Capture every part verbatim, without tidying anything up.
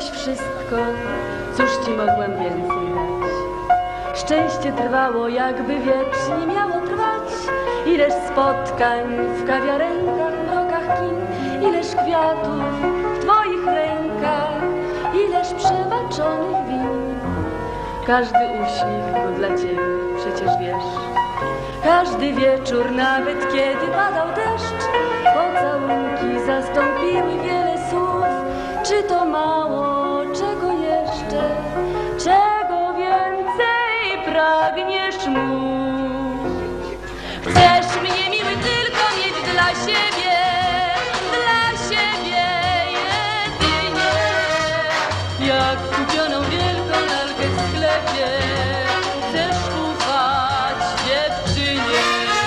wszystko, cóż ci mogłam więcej dać? Szczęście trwało, jakby wiecznie miało trwać. Ileż spotkań w kawiarenkach, mrokach kin, ileż kwiatów w twoich rękach, ileż przebaczonych win. Każdy uśmiech był dla ciebie, przecież wiesz. Każdy wieczór, nawet kiedy padał deszcz, pocałunki zastąpiły wiele słów. Czy to mało, czego jeszcze, czego więcej pragniesz mów? Chcesz mnie, miły, tylko mieć dla siebie, dla siebie jedynie. Jak kupioną wielką lalkę w sklepie, chcesz ufać dziewczynie.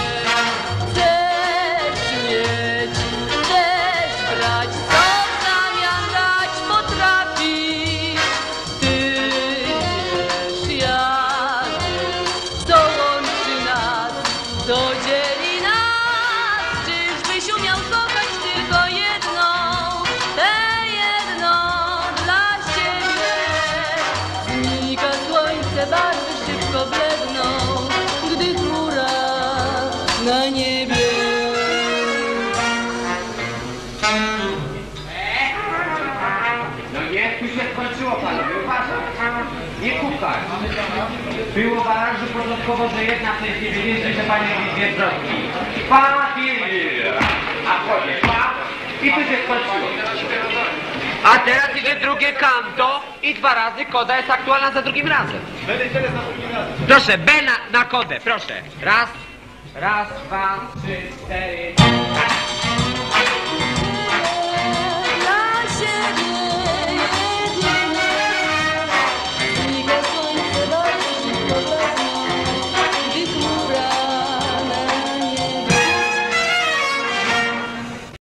Chcesz mieć, chcesz brać, co w zamian dać potrafi. Ty wiesz, ja wiem, co łączy nas, co dzieli nas. Czyżbyś umiał kochać tylko jedną, tę jedną dla siebie? Znika słońce, barwy szybko bledną, gdy chmura na niebie. No nie, tu się skończyło, panowie, uważaj. Nie kupać. Było barażu porządkowo, że jedna w tej chwili więcej, że pani robi dwie zwrotki. Papier! A wchodzie pa i tu się skończyło. A teraz idzie drugie kanto i dwa razy koda jest aktualna za drugim razem. Proszę, B na, na kodę, proszę. Raz, raz, dwa, trzy, cztery.